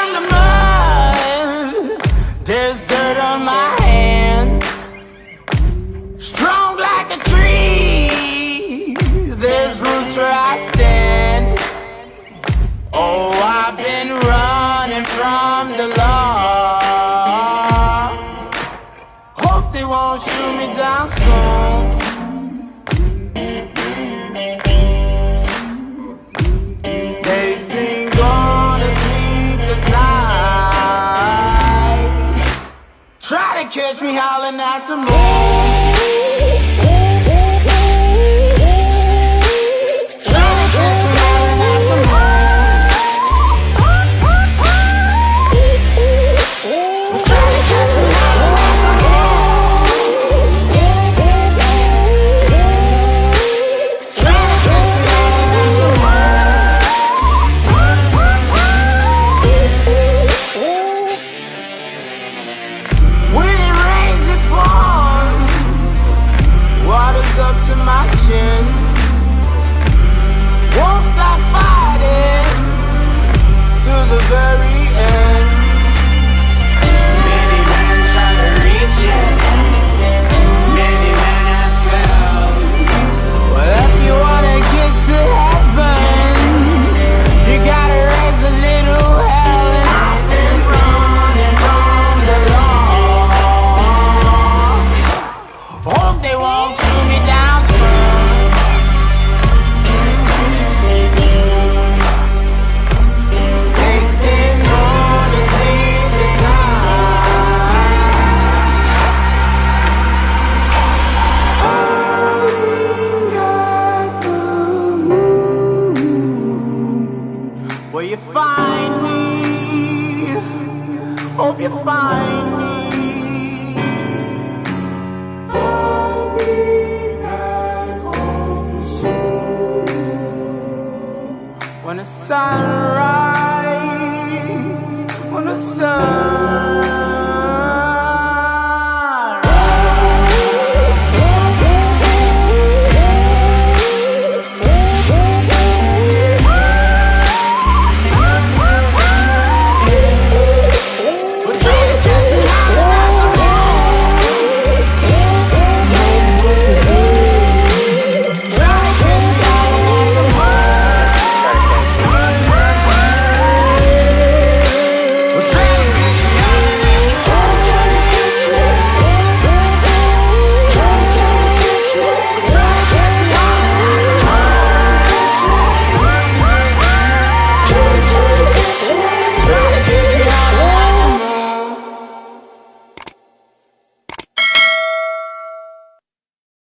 in the mud, there's dirt on my hands. Strong like a tree, there's roots where I stand. Oh, I've been running from the law. Hope they won't shoot me down soon. They sing on a sleepless night. Try to catch me howling at the moon. Won't stop fighting to the very end. Many men try to reach it, many men have failed. Well, if you wanna get to heaven, you gotta raise a little hell. And I've been running from the law. Hope they won't shoot me down soon. Will you find me? Hope you find me. I'll be back home soon. When the sun rises, when the sun